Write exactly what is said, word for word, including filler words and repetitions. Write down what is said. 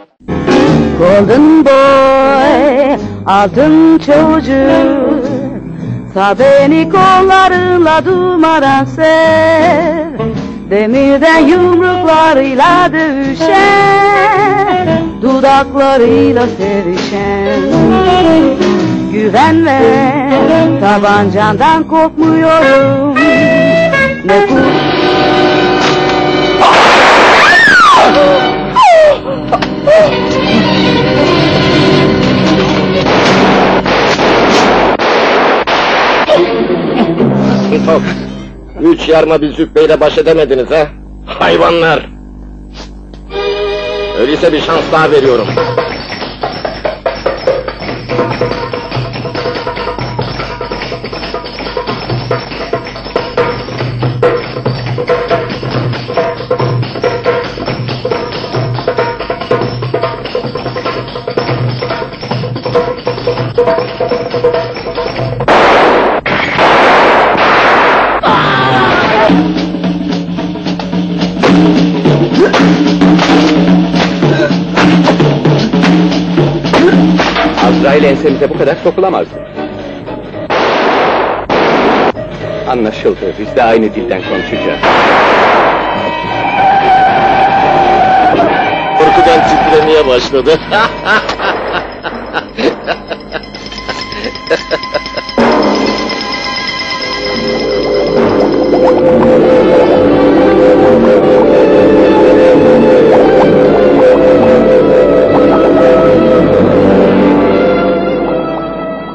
Golden boy, altın çocuk, ta beni kollarınla durmadan sev. Demirden yumruklarıyla dövüşen, dudaklarıyla sevişen. Güvenme, tabancandan korkmuyorum. Ne bu? Tok, üç yarma bir züppeyle baş edemediniz ha? Hayvanlar! Öyleyse bir şans daha veriyorum. Azrail ensemize bu kadar sokulamazdı. Anlaşıldı, biz de aynı dilden konuşacağız. Korkudan titremeye başladı.